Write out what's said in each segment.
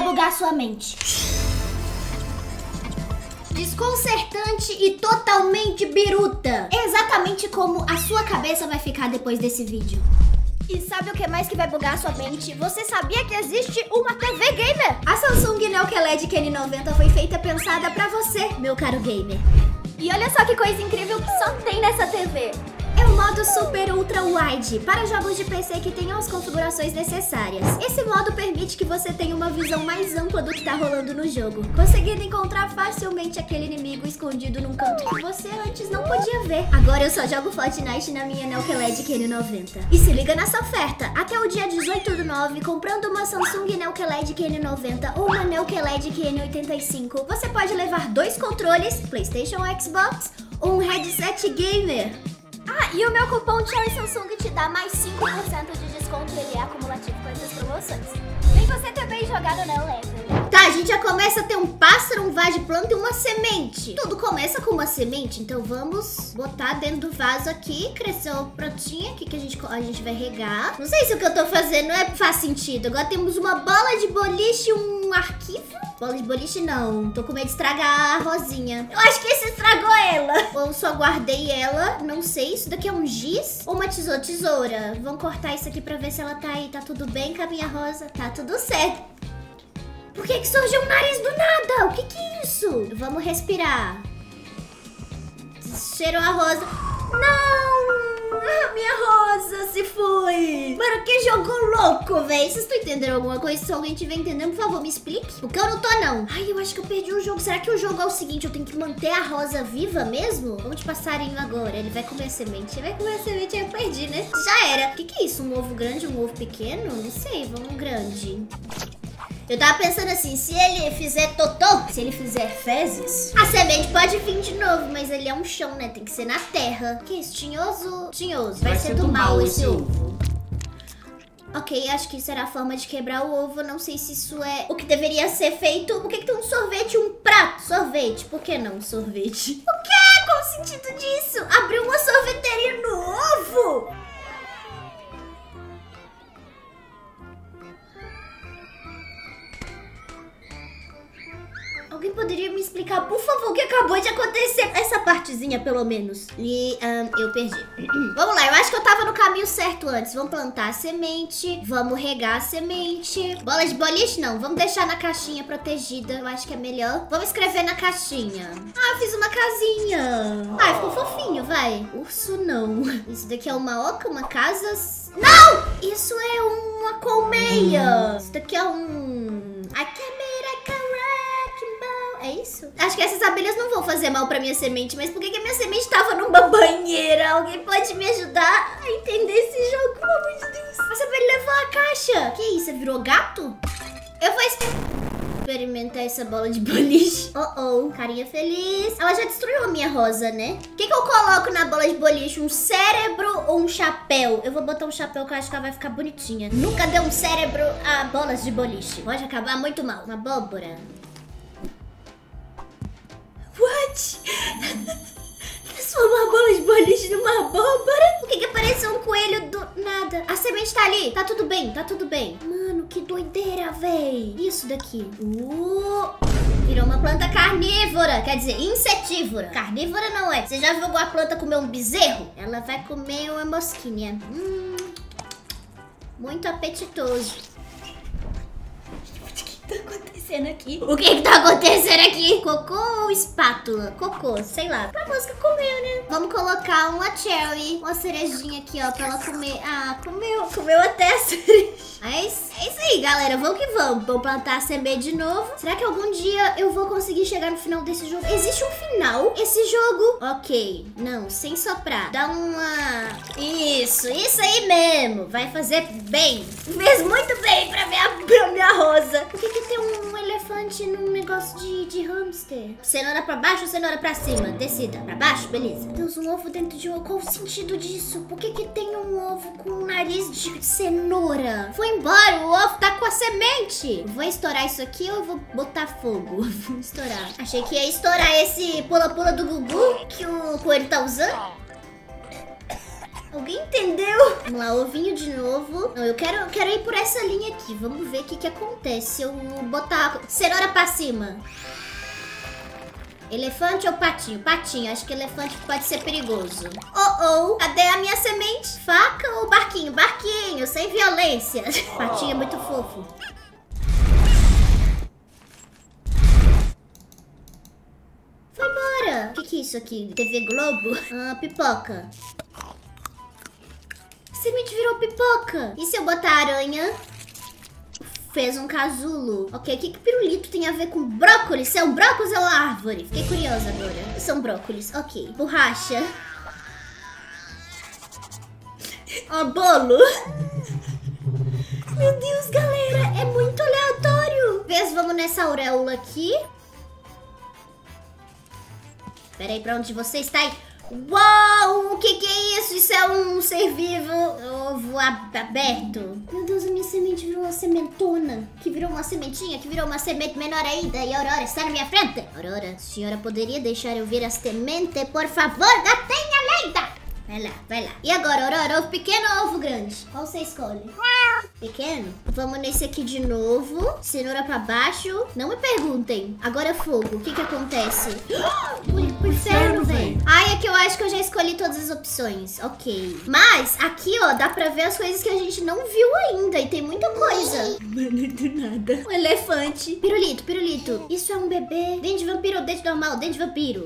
vai bugar sua mente. Desconcertante e totalmente biruta. Exatamente como a sua cabeça vai ficar depois desse vídeo. E sabe o que mais que vai bugar a sua mente? Você sabia que existe uma TV gamer? A Samsung Neo QLED Q90 foi feita pensada pra você, meu caro gamer. E olha só que coisa incrível que só tem nessa TV. É o modo Super Ultra Wide, para jogos de PC que tenham as configurações necessárias. Esse modo permite que você tenha uma visão mais ampla do que tá rolando no jogo, conseguindo encontrar facilmente aquele inimigo escondido num canto que você antes não podia ver. Agora eu só jogo Fortnite na minha Neo QLED Q90. E se liga nessa oferta, até o dia 18/9, comprando uma Samsung Neo QLED Q90 ou uma Neo QLED Q85, você pode levar 2 controles, PlayStation ou Xbox, ou um headset gamer. Ah, e o meu cupom Cherry Samsung te dá mais 5% de desconto e ele é acumulativo com essas promoções. Vem você também jogar no Neo Level. Tá, a gente já começa a ter um pássaro, um vaso de planta e uma semente. Tudo começa com uma semente, então vamos botar dentro do vaso aqui. Cresceu prontinha, aqui que a gente vai regar. Não sei se o que eu tô fazendo faz sentido. Agora temos uma bola de boliche e um arquivo. Bola de boliche não, tô com medo de estragar a rosinha. Eu acho que esse estragou ela. Ou só guardei ela, não sei. Isso daqui é um giz ou uma tesoura? Vamos cortar isso aqui pra ver se ela tá aí. Tá tudo bem com a minha rosa? Tá tudo certo. Por que surgiu um nariz do nada? O que é isso? Vamos respirar. Cheirou a rosa. Não! Ah, minha rosa se foi. Mano, que jogo louco, velho. Vocês estão entendendo alguma coisa? Se alguém estiver entendendo, por favor, me explique. Porque eu não tô, não. Ai, eu acho que eu perdi o jogo. Será que o jogo é o seguinte? Eu tenho que manter a rosa viva mesmo? Vamos de passarinho agora. Ele vai comer a semente. Ele vai comer a semente. Eu perdi, né? Já era. O que é isso? Um ovo grande, um ovo pequeno? Não sei. Vamos grande. Eu tava pensando assim, se ele fizer totô, se ele fizer fezes, a semente pode vir de novo, mas ele é um chão, né? Tem que ser na terra. Que isso? Tinhoso? Tinhoso. Vai ser do mal esse ovo. Ok, acho que será a forma de quebrar o ovo. Não sei se isso é o que deveria ser feito. Por que tem um sorvete e um prato? Sorvete. Por que não um sorvete? O quê? Qual o sentido disso? Abriu uma sorveteria no ovo? Alguém poderia me explicar, por favor, o que acabou de acontecer? Essa partezinha, pelo menos. E eu perdi. Vamos lá, eu acho que eu tava no caminho certo antes. Vamos plantar a semente. Vamos regar a semente. Bola de boliche, não. Vamos deixar na caixinha protegida. Eu acho que é melhor. Vamos escrever na caixinha. Ah, eu fiz uma casinha. Ah, ficou fofinho, vai. Urso, não. Isso daqui é uma oca, uma casa... Não! Isso é uma colmeia. Isso daqui é um... É isso? Acho que essas abelhas não vão fazer mal pra minha semente, mas por que a minha semente tava numa banheira? Alguém pode me ajudar a entender esse jogo, pelo amor de Deus? Essa abelha levou a caixa. Que isso? Virou gato? Eu vou experimentar essa bola de boliche. Carinha feliz. Ela já destruiu a minha rosa, né? O que eu coloco na bola de boliche? Um cérebro ou um chapéu? Eu vou botar um chapéu que eu acho que ela vai ficar bonitinha. Nunca deu um cérebro a bolas de boliche. Pode acabar muito mal. Uma abóbora. What? Transformar a bola de boliche numa abóbora? Por que apareceu um coelho do nada? A semente tá ali. Tá tudo bem, tá tudo bem. Mano, que doideira, véi. Isso daqui. Virou uma planta carnívora. Quer dizer, insetívora. Carnívora não é. Você já viu alguma planta comer um bezerro? Ela vai comer uma mosquinha. Muito apetitoso. O que tá acontecendo aqui? O que tá acontecendo aqui? Cocô ou espátula? Cocô, sei lá. Pra música comer, né? Vamos colocar uma cherry, uma cerejinha aqui, ó, pra ela comer. Ah, comeu até a cereja. Mas é isso aí, galera. Vamos que vamos. Vamos plantar a semente de novo. Será que algum dia eu vou conseguir chegar no final desse jogo? Existe um final? Esse jogo? Ok. Não, sem soprar. Dá uma... Isso aí mesmo. Vai fazer bem. Fez muito bem pra minha rosa. Por que tem um elefante num negócio de hamster? Cenoura pra baixo ou cenoura pra cima? Decida. Pra baixo? Beleza. Deus, um ovo dentro de um ovo. Qual o sentido disso? Por que tem um ovo com um nariz de cenoura? Foi embora, o ovo tá com a semente. Vou estourar isso aqui ou eu vou botar fogo? Vou estourar. Achei que ia estourar esse pula-pula do Gugu que o coelho tá usando. Alguém entendeu? Vamos lá, ovinho de novo. Não, eu quero ir por essa linha aqui. Vamos ver o que acontece se eu botar cenoura pra cima. Elefante ou patinho? Patinho, acho que elefante pode ser perigoso. Oh, cadê a minha semente? Faca ou barquinho? Barquinho, sem violência. Patinho é muito fofo. Foi embora. O que é isso aqui? TV Globo? Ah, pipoca. Semente virou pipoca. E se eu botar aranha? Fez um casulo. Ok, o que pirulito tem a ver com brócolis? São brócolis ou árvore? Fiquei curiosa agora. São brócolis, ok. Borracha. Ó, bolo. Meu Deus, galera, é muito aleatório. Vamos nessa auréola aqui. Pera aí, pra onde você está aí? Uau, o que é isso? Isso é um ser vivo, ovo aberto. Meu Deus, a minha semente virou uma sementona. Que virou uma sementinha, que virou uma semente menor ainda. E a Aurora está na minha frente. Aurora, a senhora poderia deixar eu ver a semente, por favor? Gatinha linda! Vai lá. E agora, Aurora, ovo pequeno ou ovo grande? Qual você escolhe? Pequeno? Vamos nesse aqui de novo. Cenoura pra baixo. Não me perguntem. Agora fogo. O que acontece? Pro inferno, velho. Ai, é que eu acho que eu já escolhi todas as opções. Ok. Mas aqui, ó, dá pra ver as coisas que a gente não viu ainda. E tem muita coisa. Mano, do nada. Um elefante. Pirulito. Isso é um bebê. Dente de vampiro ou dente normal? Dente de vampiro.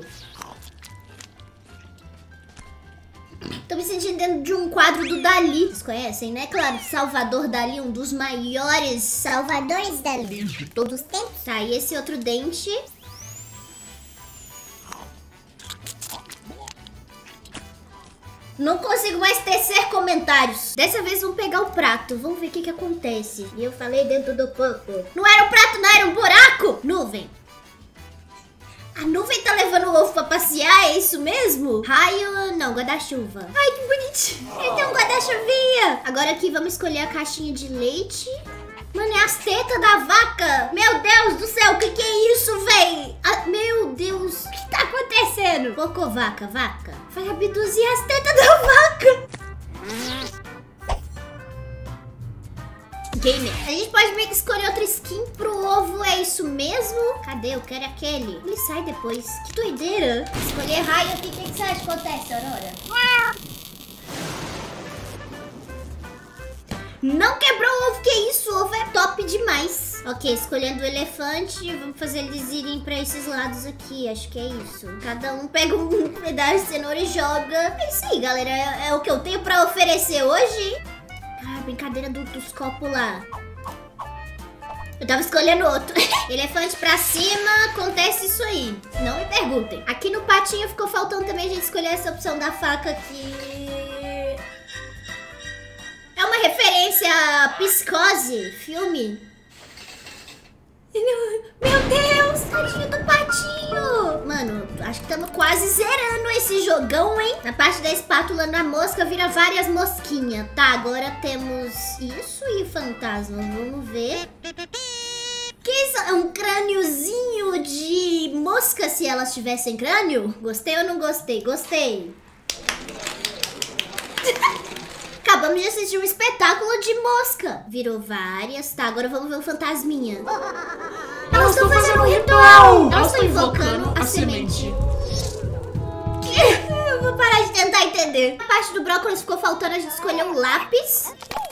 Tô me sentindo dentro de um quadro do Dali. Vocês conhecem, né? Claro, Salvador Dali, um dos maiores salvadores Dali de todos os tempos. Tá, e esse outro dente? Não consigo mais tecer comentários. Dessa vez vamos pegar o prato. Vamos ver o que acontece. E eu falei dentro do copo. Não era um prato, não era um buraco. Nuvem. A nuvem tá levando o ovo pra passear, é isso mesmo? Raio, não, guarda-chuva. Ai, que bonitinho. Ele tem um guarda-chuvinha. Agora aqui vamos escolher a caixinha de leite. Mano, é as tetas da vaca. Meu Deus do céu, o que é isso, véi? Meu Deus, o que tá acontecendo? Porco, vaca. Vai abduzir as tetas da vaca. Gamer. A gente pode meio que escolher outra skin pro ovo, é isso mesmo? Cadê? Eu quero aquele. Ele sai depois. Que doideira. Escolher raio aqui, o que você acha que acontece, Aurora? Não quebrou o ovo, que isso? O ovo é top demais. Ok, escolhendo o elefante, vamos fazer eles irem pra esses lados aqui, acho que é isso. Cada um pega um pedaço de cenoura e joga. É isso aí, galera, é o que eu tenho pra oferecer hoje. Ah, brincadeira dos copos lá. Eu tava escolhendo outro. Elefante pra cima, acontece isso aí. Não me perguntem. Aqui no patinho ficou faltando também a gente escolher essa opção da faca aqui. É uma referência a Psicose, filme. Meu Deus, tadinho do patinho. Mano, acho que estamos quase zerando esse jogão, hein? Na parte da espátula, na mosca, vira várias mosquinhas. Tá, agora temos isso e fantasma. Vamos ver. Que isso? É um crâniozinho de mosca, se elas tivessem crânio? Gostei ou não gostei? Gostei. Acabamos de assistir um espetáculo de mosca. Virou várias. Tá, agora vamos ver o fantasminha. Elas estão fazendo um ritual. Elas estão invocando a semente. Eu vou parar de tentar entender. A parte do brócolis ficou faltando a gente escolher um lápis.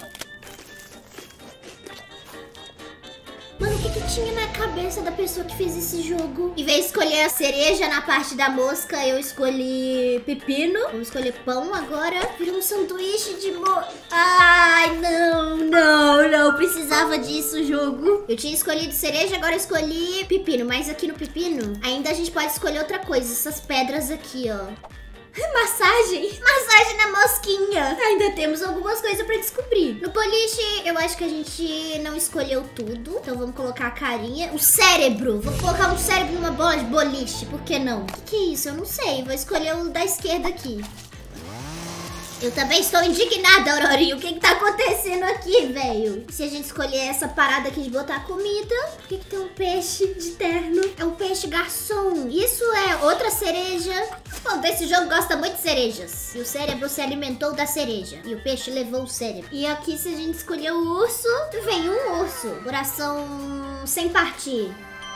Mano, o que tinha na cabeça da pessoa que fez esse jogo? Em vez de escolher a cereja na parte da mosca, eu escolhi pepino. Vamos escolher pão agora. Virou um sanduíche de Ai, não precisava disso o jogo. Eu tinha escolhido cereja, agora eu escolhi pepino. Mas aqui no pepino, ainda a gente pode escolher outra coisa. Essas pedras aqui, ó. Massagem na mosquinha. Ainda temos algumas coisas pra descobrir. No boliche, eu acho que a gente não escolheu tudo. Então vamos colocar a carinha. O cérebro. Vou colocar um cérebro numa bola de boliche. Por que não? O que é isso? Eu não sei. Vou escolher o da esquerda aqui. Eu também estou indignada, Aurorinha. O que tá acontecendo aqui, velho? Se a gente escolher essa parada aqui de botar comida, por que tem um peixe de terno? É um peixe garçom. Isso é outra cereja. Bom, esse jogo gosta muito de cerejas. E o cérebro se alimentou da cereja. E o peixe levou o cérebro. E aqui, se a gente escolher o urso, vem um urso. Coração sem partir.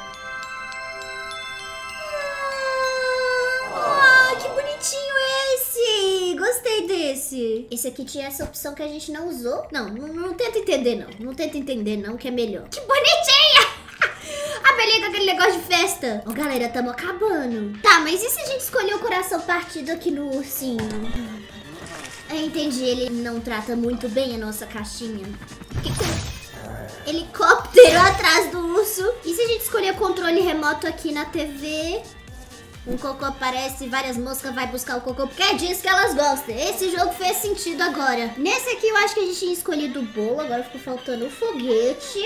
Que bonitinho esse! Gostei desse. Esse aqui tinha essa opção que a gente não usou. Não tenta entender, não. Não tenta entender, não, que é melhor. Que bonitinha! A Belinha com aquele negócio de festa. Ó, galera, tamo acabando. Tá, mas e se a gente escolher o coração partido aqui no ursinho? Eu entendi, ele não trata muito bem a nossa caixinha. Que tem? Helicóptero atrás do urso. E se a gente escolher o controle remoto aqui na TV? Um cocô aparece e várias moscas vai buscar o cocô porque é disso que elas gostam. Esse jogo fez sentido agora. Nesse aqui eu acho que a gente tinha escolhido o bolo. Agora ficou faltando o foguete.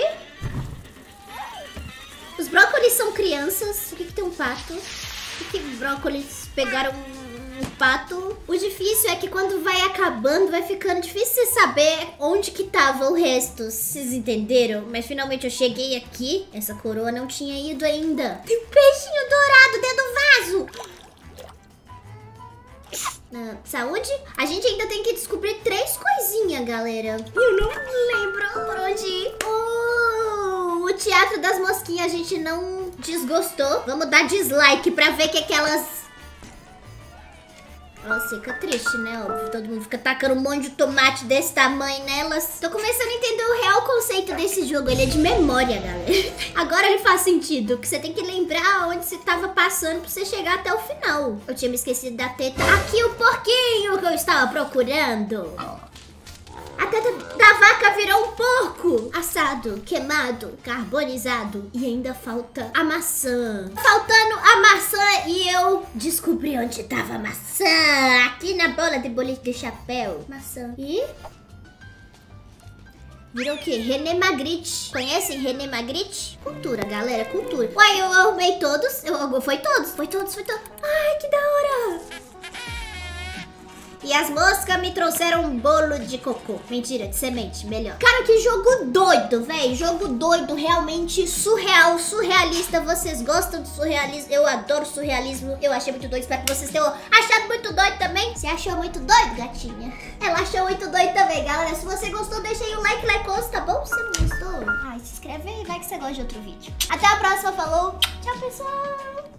Os brócolis são crianças. Por que tem um pato? Por que brócolis pegaram um pato? O difícil é que quando vai acabando, vai ficando difícil saber onde que tava o resto. Vocês entenderam? Mas finalmente eu cheguei aqui. Essa coroa não tinha ido ainda. Tem um peixinho dourado dentro do vaso. Saúde? A gente ainda tem que descobrir 3 coisinhas, galera. Eu não lembro por onde ir. O teatro das mosquinhas a gente não desgostou. Vamos dar dislike pra ver que aquelas... Nossa, fica triste, né? Óbvio, todo mundo fica tacando um monte de tomate desse tamanho nelas. Tô começando a entender o real conceito desse jogo. Ele é de memória, galera. Agora ele faz sentido, que você tem que lembrar onde você tava passando pra você chegar até o final. Eu tinha me esquecido da teta. Aqui o porquinho que eu estava procurando. A teta da vaca virou um porco. Assado, queimado, carbonizado. E ainda falta a maçã. Faltando a maçã e eu descobri onde tava a maçã. Aqui na bola de boliche de chapéu. Maçã. E... virou o quê? René Magritte. Conhecem René Magritte? Cultura, galera, cultura. Uai, eu arrumei todos. Foi todos. Ai, que da hora. E as moscas me trouxeram um bolo de cocô. Mentira, de semente, melhor. Cara, que jogo doido, velho. Jogo doido, realmente surreal, surrealista. Vocês gostam de surrealismo? Eu adoro surrealismo. Eu achei muito doido. Espero que vocês tenham achado muito doido também. Você achou muito doido, gatinha? Ela achou muito doido também, galera. Se você gostou, deixa aí o like, tá bom? Se não gostou, se inscreve aí, vai que você gosta de outro vídeo. Até a próxima, falou. Tchau, pessoal.